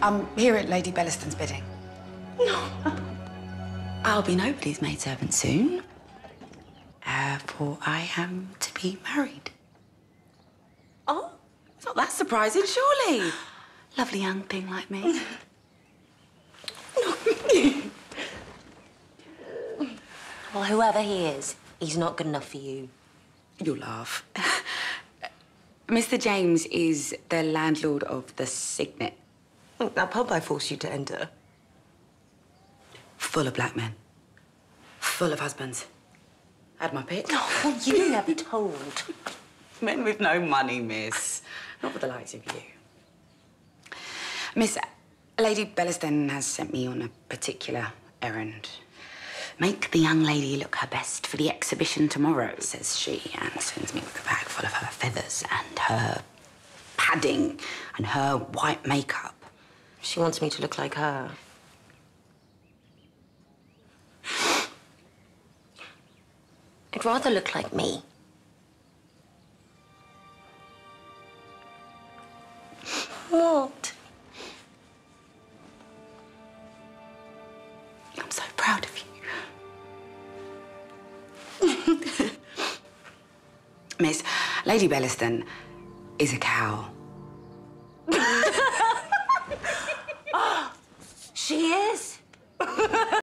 I'm here at Lady Bellaston's bidding. No. I'll be nobody's maidservant soon. For I am to be married. Oh? It's not that surprising, surely. Lovely young thing like me. Well, whoever he is, he's not good enough for you. You'll laugh. Mr. James is the landlord of the Signet. That pub I forced you to enter. Full of black men. Full of husbands. Had my pick. Oh, well, you never told. Men with no money, miss. Not for the likes of you. Miss, Lady Bellaston has sent me on a particular errand. Make the young lady look her best for the exhibition tomorrow, says she, and sends me with a bag full of her feathers and her padding and her white makeup. She wants me to look like her. I'd rather look like me. What? I'm so proud of you. Miss, Lady Bellaston is a cow. She is?